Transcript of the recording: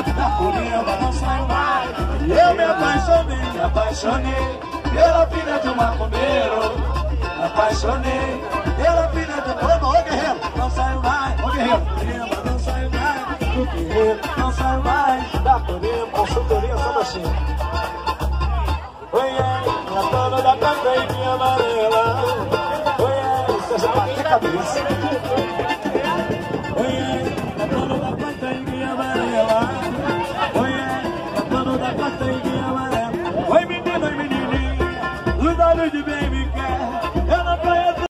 da Corimba, não saio mais. Eu me apaixonei pela filha de um macumbeiro. Me apaixonei pela filha de um... Ô guerreiro, não saio mais. Ô guerreiro, Corimba, não saio mais. Do guerreiro, não saio mais. Da Corimba, consultoria só baixinha.